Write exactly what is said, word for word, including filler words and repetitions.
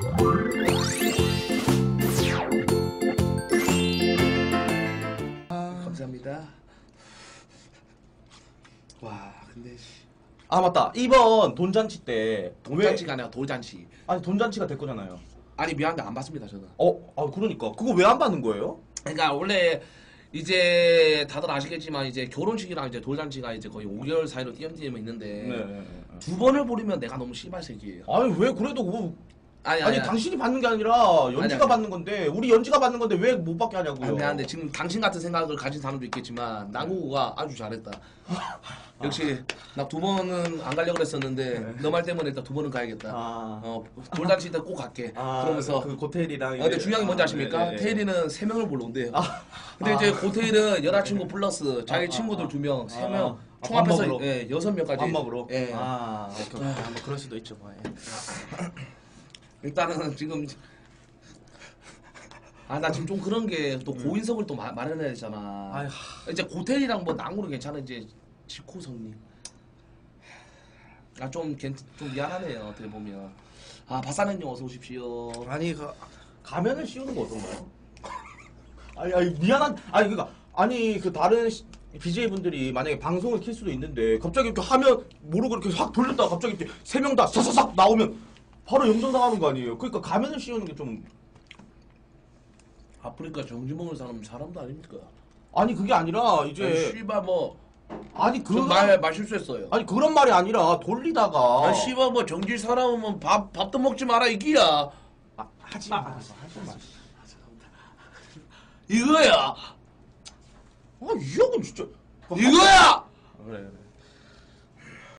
아, 감사합니다. 와, 근데 아 맞다. 이번 돈잔치 때 돈잔치가 아니라 돌잔치. 아니 돈잔치가 될 거잖아요. 아니 미안한데 안 받습니다 저는. 어, 아 그러니까 그거 왜 안 받는 거예요? 그러니까 원래 이제 다들 아시겠지만 이제 결혼식이랑 이제 돌잔치가 이제 거의 오 개월 사이로 띄엄띄엄 있는데 네. 두 번을 보려면 내가 너무 씨발새끼예요. 아니 왜 그래도 뭐 아니 아니, 아니 당신이 받는 게 아니라 연지가 아니, 아니. 받는 건데 우리 연지가 받는 건데 왜 못 받게 하냐고요. 아니 근데 지금 당신 같은 생각을 가진 사람도 있겠지만 남구가 아주 잘했다. 역시 나 두 번은 안 가려고 그랬었는데 네. 너 말 때문에 일단 두 번은 가야겠다. 아, 어 돌잔치 때 꼭 갈게. 아 그러면서 그 고테일이랑 아, 근데 중요한 게 뭔지 아십니까? 네, 네, 네. 테일이는 세 명을 불러온대요. 아, 근데 아. 이제 고테일은 여자친구 플러스 자기 아, 친구들 아, 두 명, 세 명, 아, 아, 총 밥 합해서 먹으러? 예, 여섯 명까지. 밥 먹으러. 예. 아, 오케이, 오케이. 아, 뭐 그럴 수도 있죠, 뭐. 예. 일단은 지금 아 나 지금 좀 그런 게 또 고인석을 또 마, 마련해야 되잖아. 아휴. 이제 고테일이랑 뭐 낭구는 괜찮아. 이제 지코성님. 아좀 좀 미안하네요. 어떻게 보면. 아 바사맨님 어서 오십시오. 아니 그 가면을 씌우는 거 어떤가요? 아니, 아니 미안한 아니 그니까 아니 그 다른 비제이 분들이 만약에 방송을 킬 수도 있는데 갑자기 이렇게 하면 모르고 이렇게 확 돌렸다가 갑자기 이렇게 세 명 다 사사삭 나오면 바로 영정 당하는 거 아니에요? 그러니까 가면을 씌우는 게 좀 아프리카 정지 먹는 사람 사람도 아닙니까? 아니 그게 아니라 아니, 이제 씨발 뭐 아니 그런 그말 말 실수했어요. 아니 그런 말이 아니라 돌리다가 아 씨발 뭐 정질 사람은 밥 밥도 먹지 마라 이기야. 아, 하지 마 하지 마. 이거야. 아이 형은 진짜 이거야. 그래 그래.